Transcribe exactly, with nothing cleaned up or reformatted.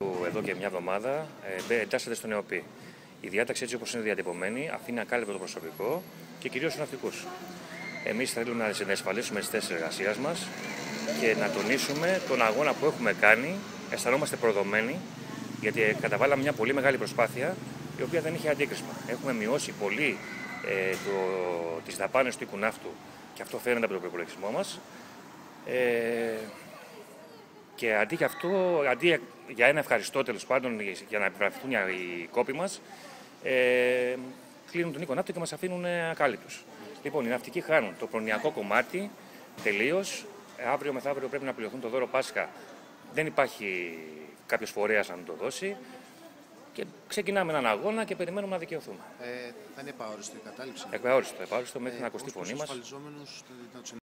Εδώ και μια εβδομάδα ε, εντάσσεται στον ΕΟΠΗ. Η διάταξη, έτσι όπως είναι διατυπωμένη, αφήνει ακάλυπτο το προσωπικό και κυρίως τους ναυτικούς. Εμείς θέλουμε να συνασφαλίσουμε τις θέσεις εργασίας μας και να τονίσουμε τον αγώνα που έχουμε κάνει. Αισθανόμαστε προδομένοι, γιατί καταβάλαμε μια πολύ μεγάλη προσπάθεια, η οποία δεν είχε αντίκρισμα. Έχουμε μειώσει πολύ ε, το, τις δαπάνες του οίκου ναύτου και αυτό φαίνεται από τον προπολογισμό μας. Ε, Και αντί για αυτό, αντί για ένα ευχαριστώ τέλος πάντων για να επιβραβευτούν οι κόποι μας, ε, κλείνουν τον οίκο ναύτου και μας αφήνουν ακάλυπτους. Λοιπόν, οι ναυτικοί χάνουν το προνοιακό κομμάτι τελείως. Αύριο μεθαύριο πρέπει να πληρωθούν το δώρο Πάσχα. Δεν υπάρχει κάποιος φορέας να το δώσει. Και ξεκινάμε έναν αγώνα και περιμένουμε να δικαιωθούμε. Ε, θα είναι επαόριστο η κατάληψη. Επαόριστο, επαόριστο μέχρι ε, να ακουστεί η φωνή μας.